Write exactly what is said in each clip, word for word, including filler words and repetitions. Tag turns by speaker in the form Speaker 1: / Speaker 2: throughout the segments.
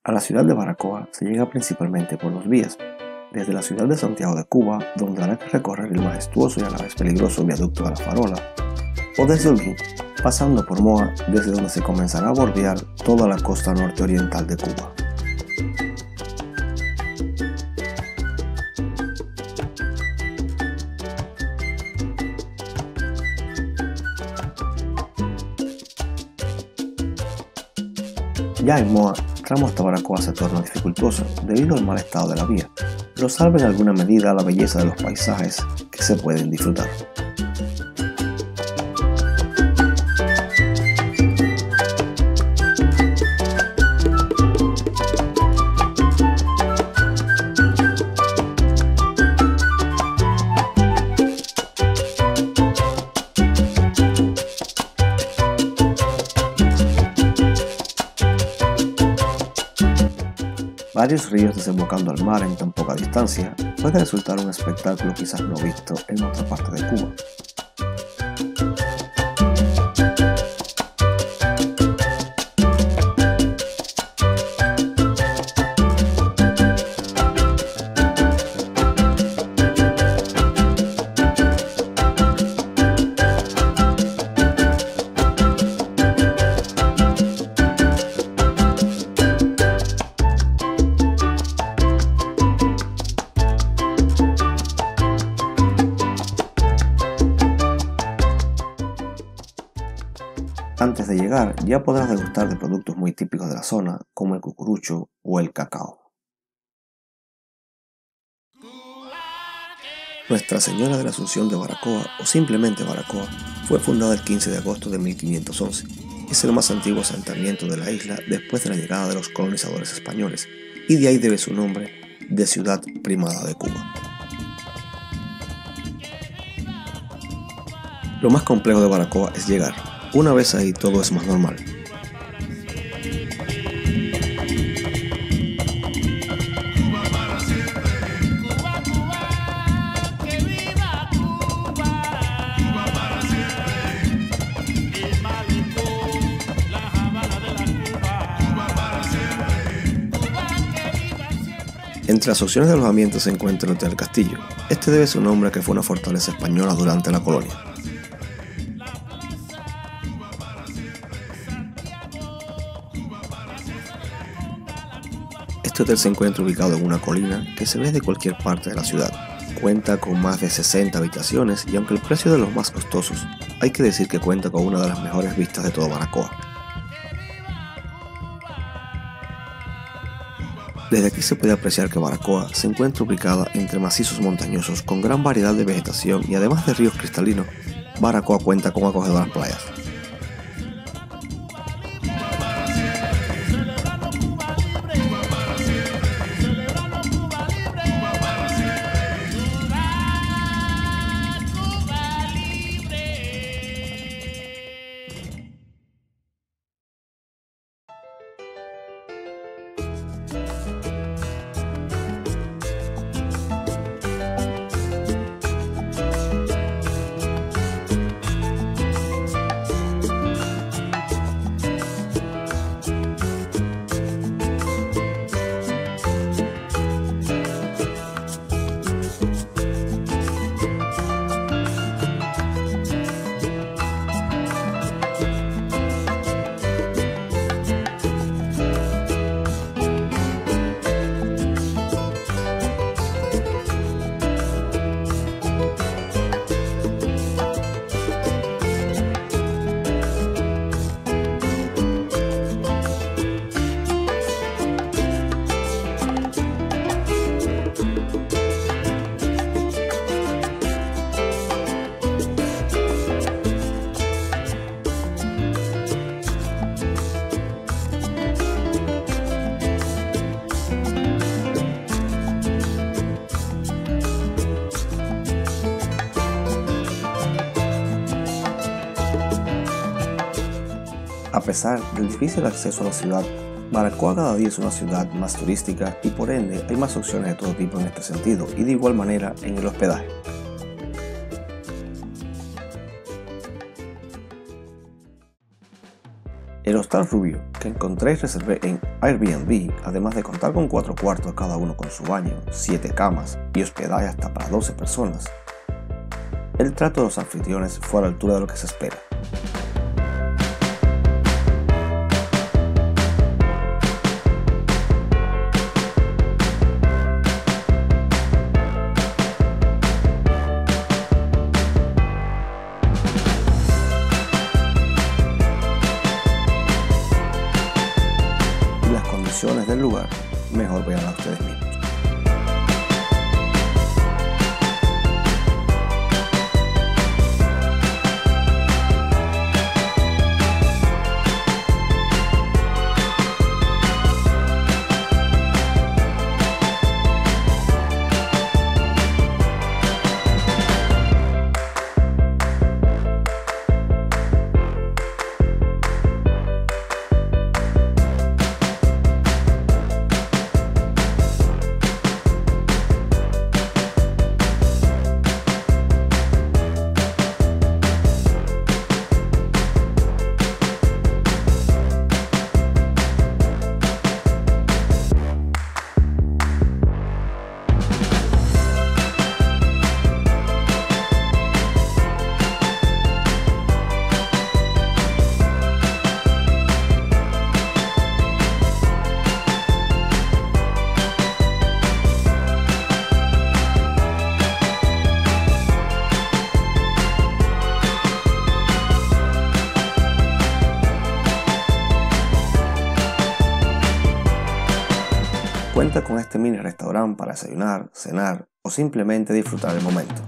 Speaker 1: A la ciudad de Baracoa se llega principalmente por dos vías, desde la ciudad de Santiago de Cuba, donde habrá que recorrer el majestuoso y a la vez peligroso viaducto de la Farola, o desde Holguín, pasando por Moa, desde donde se comenzará a bordear toda la costa norte-oriental de Cuba. Ya en Moa, el tramo hasta Baracoa se torna dificultoso debido al mal estado de la vía, pero salva en alguna medida la belleza de los paisajes que se pueden disfrutar. Varios ríos desembocando al mar en tan poca distancia puede resultar un espectáculo quizás no visto en otra parte de Cuba. Antes de llegar, ya podrás degustar de productos muy típicos de la zona, como el cucurucho o el cacao. Nuestra Señora de la Asunción de Baracoa, o simplemente Baracoa, fue fundada el quince de agosto de mil quinientos once. Es el más antiguo asentamiento de la isla después de la llegada de los colonizadores españoles, y de ahí debe su nombre de Ciudad Primada de Cuba. Lo más complejo de Baracoa es llegar. Una vez ahí todo es más normal. Entre las opciones de alojamiento se encuentra el Hotel Castillo. Este debe su nombre a que fue una fortaleza española durante la colonia. Este hotel se encuentra ubicado en una colina que se ve de cualquier parte de la ciudad. Cuenta con más de sesenta habitaciones y aunque el precio es de los más costosos, hay que decir que cuenta con una de las mejores vistas de todo Baracoa. Desde aquí se puede apreciar que Baracoa se encuentra ubicada entre macizos montañosos con gran variedad de vegetación y además de ríos cristalinos, Baracoa cuenta con acogedoras playas. A pesar del difícil acceso a la ciudad, Baracoa cada día es una ciudad más turística y por ende hay más opciones de todo tipo en este sentido y de igual manera en el hospedaje. El Hostal Rubio, que encontré y reservé en Airbnb, además de contar con cuatro cuartos cada uno con su baño, siete camas y hospedaje hasta para doce personas, el trato de los anfitriones fue a la altura de lo que se espera. Del lugar, mejor vean a ustedes mismos. Cuenta con este mini restaurante para desayunar, cenar o simplemente disfrutar el momento.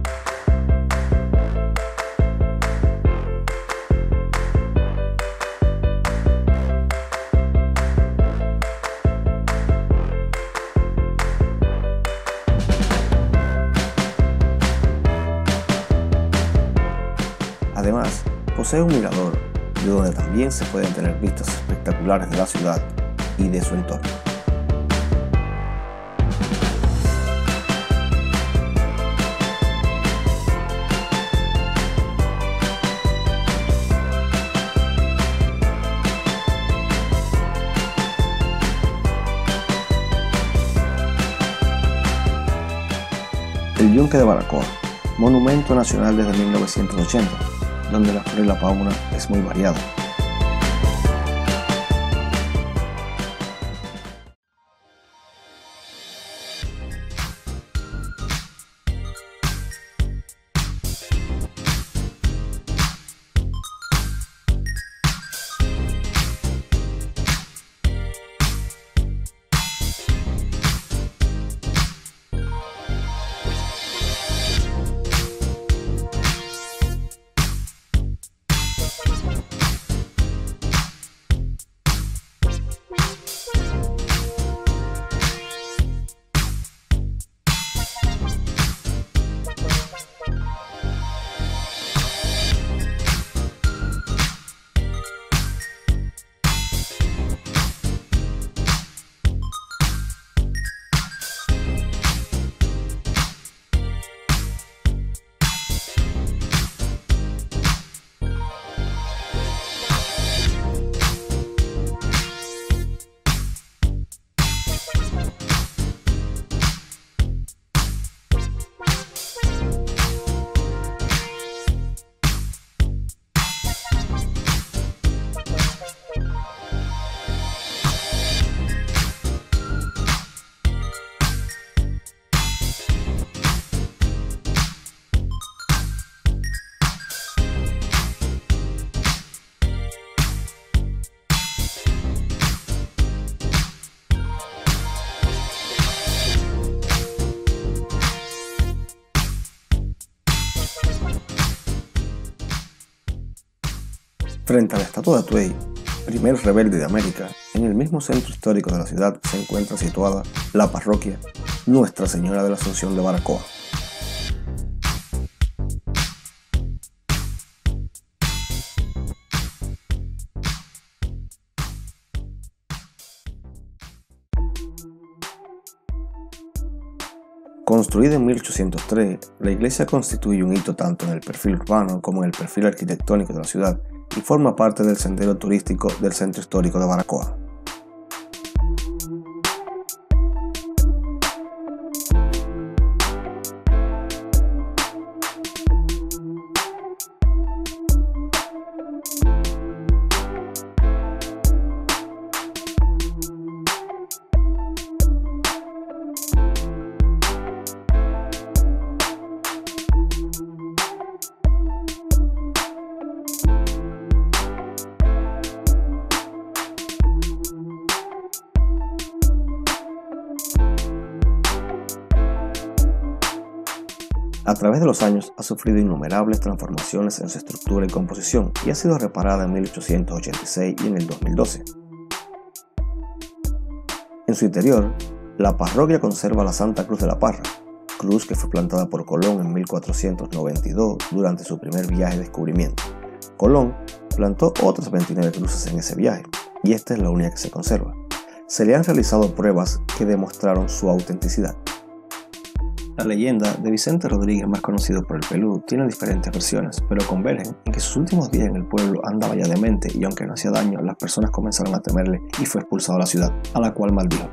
Speaker 1: Además, posee un mirador, de donde también se pueden tener vistas espectaculares de la ciudad y de su entorno. El Yunque de Baracoa, monumento nacional desde mil novecientos ochenta, donde la flora y la fauna es muy variada. Frente a la estatua de Atuey, primer rebelde de América, en el mismo centro histórico de la ciudad se encuentra situada la parroquia Nuestra Señora de la Asunción de Baracoa. Construida en mil ochocientos tres, la iglesia constituye un hito tanto en el perfil urbano como en el perfil arquitectónico de la ciudad y forma parte del sendero turístico del centro histórico de Baracoa. A través de los años ha sufrido innumerables transformaciones en su estructura y composición y ha sido reparada en mil ochocientos ochenta y seis y en el dos mil doce. En su interior, la parroquia conserva la Santa Cruz de la Parra, cruz que fue plantada por Colón en mil cuatrocientos noventa y dos durante su primer viaje de descubrimiento. Colón plantó otras veintinueve cruces en ese viaje y esta es la única que se conserva. Se le han realizado pruebas que demostraron su autenticidad. La leyenda de Vicente Rodríguez, más conocido por el Pelú, tiene diferentes versiones, pero convergen en que sus últimos días en el pueblo andaba ya demente y aunque no hacía daño, las personas comenzaron a temerle y fue expulsado a la ciudad, a la cual maldijo.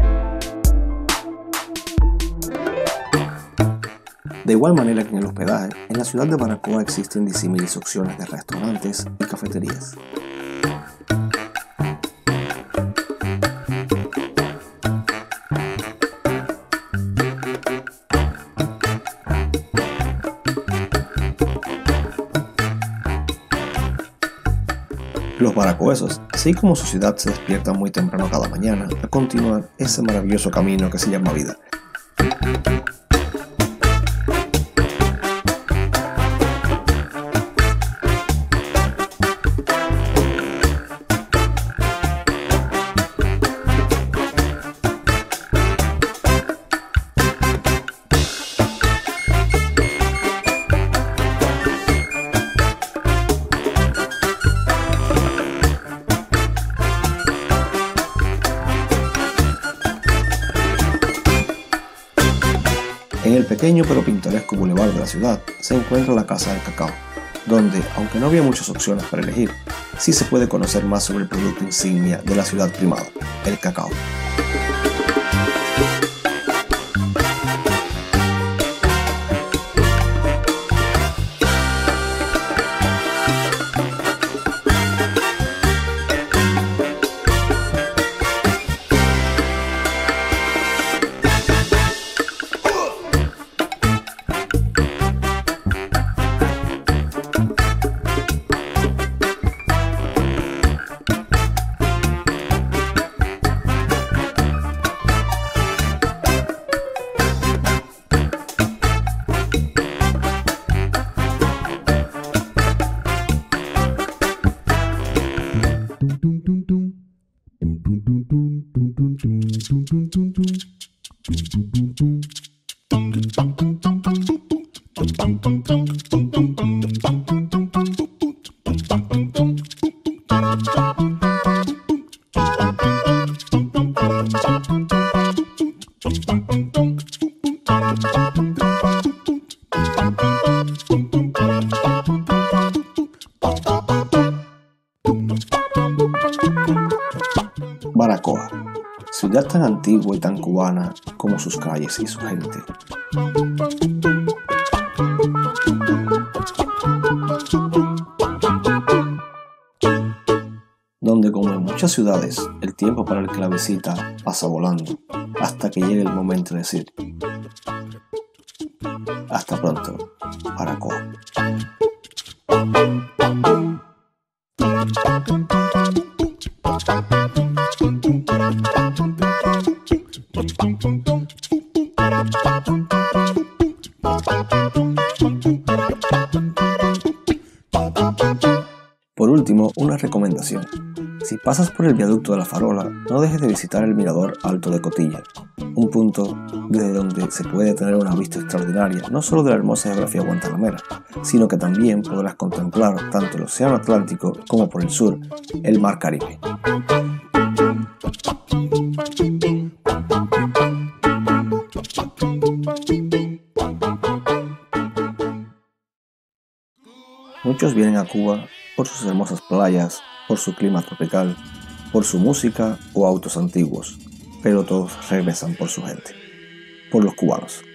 Speaker 1: De igual manera que en el hospedaje, en la ciudad de Baracoa existen disímiles opciones de restaurantes y cafeterías. Los baracoesos, así como su ciudad, se despiertan muy temprano cada mañana a continuar ese maravilloso camino que se llama vida. En el pequeño pero pintoresco bulevar de la ciudad se encuentra la Casa del Cacao, donde, aunque no había muchas opciones para elegir, sí se puede conocer más sobre el producto insignia de la ciudad primada, el cacao. Baracoa, ciudad tan antigua y tan cubana como sus calles y su gente. Donde, como en muchas ciudades, el tiempo para el que la visita pasa volando, hasta que llegue el momento de decir: hasta pronto, Baracoa. Por último, una recomendación. Si pasas por el viaducto de la Farola, no dejes de visitar el mirador Alto de Cotilla, un punto desde donde se puede tener una vista extraordinaria no solo de la hermosa geografía guantanamera, sino que también podrás contemplar tanto el Océano Atlántico como por el sur, el Mar Caribe. Muchos vienen a Cuba por sus hermosas playas, por su clima tropical, por su música o autos antiguos, pero todos regresan por su gente, por los cubanos.